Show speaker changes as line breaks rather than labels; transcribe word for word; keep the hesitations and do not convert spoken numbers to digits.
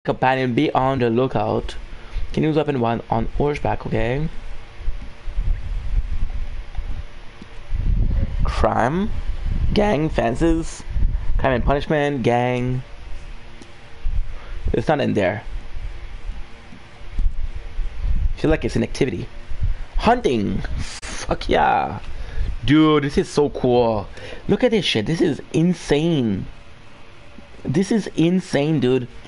Companion, be on the lookout. Can use weapon one on horseback, okay? Crime, gang, fences, crime and punishment, gang. It's not in there. I feel like it's an activity. Hunting. Fuck yeah. Dude, this is so cool. Look at this shit. This is insane. This is insane, dude.